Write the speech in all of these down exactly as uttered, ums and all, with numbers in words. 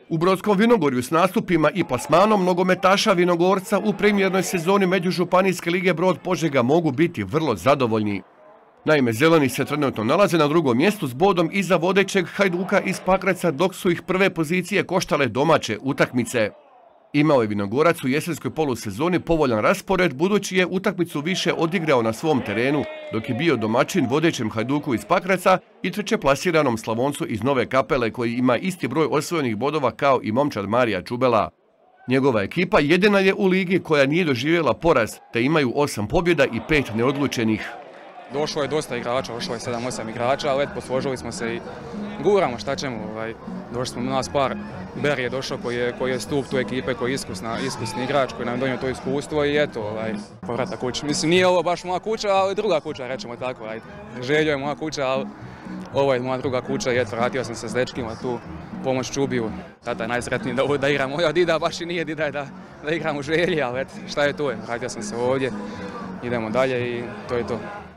U Brodskom Vinogorju s nastupima i plasmanom nogometaša Vinogorca u premijernoj sezoni Međužupanijske lige Brod Požega mogu biti vrlo zadovoljni. Naime, zeleni se trenutno nalaze na drugom mjestu s bodom iza vodećeg Hajduka iz Pakraca, dok su ih prve pozicije koštale domaće utakmice. Imao je Vinogorac u jesenskoj polusezoni povoljan raspored, budući je utakmicu više odigrao na svom terenu, dok je bio domaćin vodećem Hajduku iz Pakraca i treće plasiranom Slavoncu iz Nove Kapele, koji ima isti broj osvojenih bodova kao i momčad Marija Čubela. Njegova ekipa jedina je u ligi koja nije doživjela poraz, te imaju osam pobjeda i pet neodlučenih. Došlo je dosta igrača, došlo je sedam osam igrača, ali eto, posložili smo se i guramo, šta ćemo, ovaj, došli smo nas par. Ber je došao koji je, koji je stup tu ekipe, koji je iskusna, iskusni igrač, koji nam je donio to iskustvo i eto, ovaj, povratak kući. Mislim, nije ovo baš moja kuća, ali druga kuća, rećemo tako, ajde. Željo je moja kuća, ali ovo je moja druga kuća i eto, vratio sam se s dečkima tu, pomoć Čubiju. Tata je najsretniji da, da igram, moja dida baš i nije dida je da, da igram u Želji, ali eto, šta je tu je, vratio sam se ovdje, idemo dalje i to je to.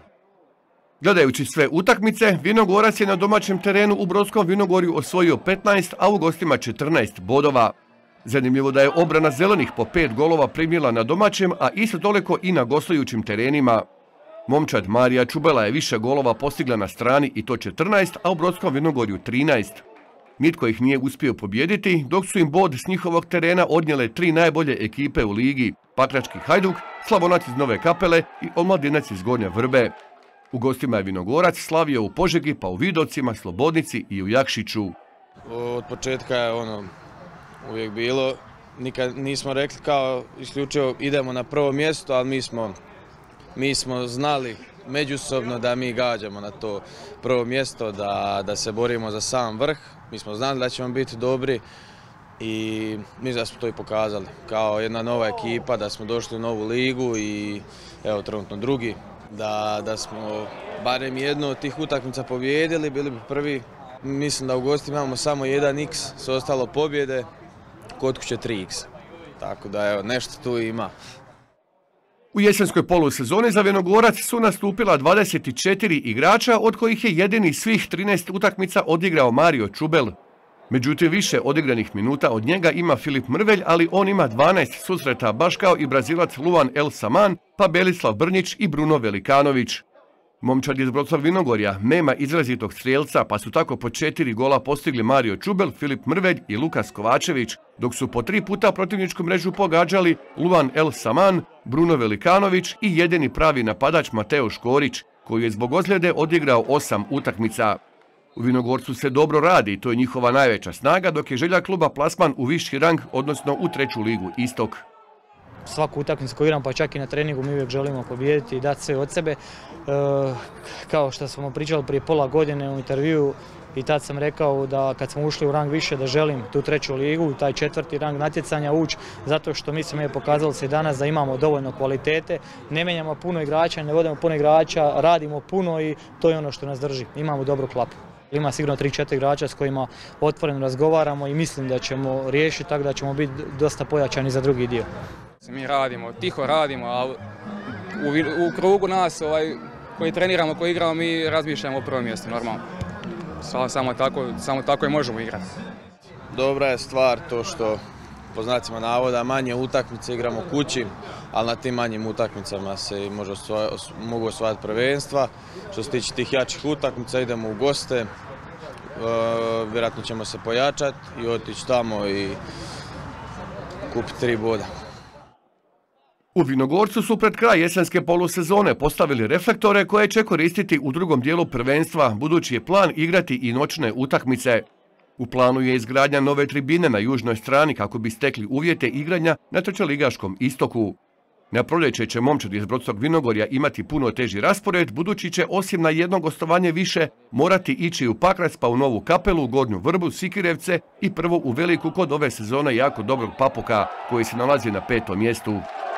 Gledajući sve utakmice, Vinogorac je na domaćem terenu u Brodskom Vinogorju osvojio petnaest, a u gostima četrnaest bodova. Zanimljivo da je obrana zelenih po pet golova primila na domaćem, a isto toliko i na gostujućim terenima. Momčad Marija Čubela je više golova postigla na strani i to četrnaest, a u Brodskom Vinogorju trinaest. Nitko ih nije uspio pobijediti, dok su im bod s njihovog terena odnijele tri najbolje ekipe u ligi: Pakrački Hajduk, Slavonac iz Nove Kapele i Omladinac iz Gornje Vrbe. U gostima je Vinogorac slavio u Požegi, pa u Vidovcima, Slobodnici i u Jakšiću. Od početka je ono uvijek bilo, nikad nismo rekli kao isključivo idemo na prvo mjesto, ali mi smo, mi smo znali međusobno da mi gađamo na to prvo mjesto, da, da se borimo za sam vrh. Mi smo znali da ćemo biti dobri i mislim da smo to i pokazali. Kao jedna nova ekipa, da smo došli u novu ligu i evo trenutno drugi. Da, da smo barem jednu od tih utakmica pobijedili, bili bi prvi. Mislim da u gostima imamo samo jedan iks, s ostalo pobjede, kod kuće tri iks. Tako da evo, nešto tu ima. U jesenskoj polusezoni za Vinogorac su nastupila dvadeset četiri igrača, od kojih je jedini svih trinaest utakmica odigrao Mario Čubel. Međutim, više odigranih minuta od njega ima Filip Mrvelj, ali on ima dvanaest susreta, baš kao i Brazilac Luan El Saman, pa Belislav Brnjić i Bruno Velikanović. Momčad iz Brodskog Vinogorja nema izrazitog strijelca, pa su tako po četiri gola postigli Mario Čubel, Filip Mrvelj i Lukas Kovačević, dok su po tri puta protivničku mrežu pogađali Luan El Saman, Bruno Velikanović i jedini pravi napadač Mateo Škorić, koji je zbog ozljede odigrao osam utakmica. U Vinogorcu se dobro radi, to je njihova najveća snaga, dok je želja kluba plasman u viši rang, odnosno u treću ligu Istok. Svaku utakmicu koju igram, pa čak i na treningu, mi uvijek želimo pobijediti i dati sve od sebe. E, kao što smo pričali prije pola godine u intervjuu, i tad sam rekao da kad smo ušli u rang više da želim tu treću ligu, taj četvrti rang natjecanja ući, zato što mislim je pokazalo se danas da imamo dovoljno kvalitete, ne menjamo puno igrača, ne vodimo puno igrača, radimo puno i to je ono što nas drži. Imamo dobru klapu. Ima sigurno tri četiri igrača s kojima otvoreno razgovaramo i mislim da ćemo riješiti tako da ćemo biti dosta pojačani za drugi dio. Mi radimo, tiho radimo, ali u, u krugu nas ovaj, koji treniramo, koji igramo, mi razmišljamo o prvom mjestu, normalno. Samo tako, samo tako i možemo igrati. Dobra je stvar to što, po znacima navoda, manje utakmice igramo kući, ali na tim manjim utakmicama se može osvoja, mogu osvajati prvenstva. Što se tiče tih jačih utakmica, idemo u goste, e, vjerojatno ćemo se pojačati i otići tamo i kupiti tri boda. U Vinogorcu su pred kraj jesenske polusezone postavili reflektore koje će koristiti u drugom dijelu prvenstva, budući je plan igrati i noćne utakmice. U planu je izgradnja nove tribine na južnoj strani kako bi stekli uvjete igranja na trećoligaškom Istoku. Na proljeće će momčad iz Brodskog Vinogorja imati puno teži raspored, budući će osim na jedno gostovanje više morati ići u Pakrac, pa u Novu Kapelu, Gornju Vrbu, Sikirevce i prvo u Veliku kod ove sezone jako dobrog Papuka, koji se nalazi na petom mjestu.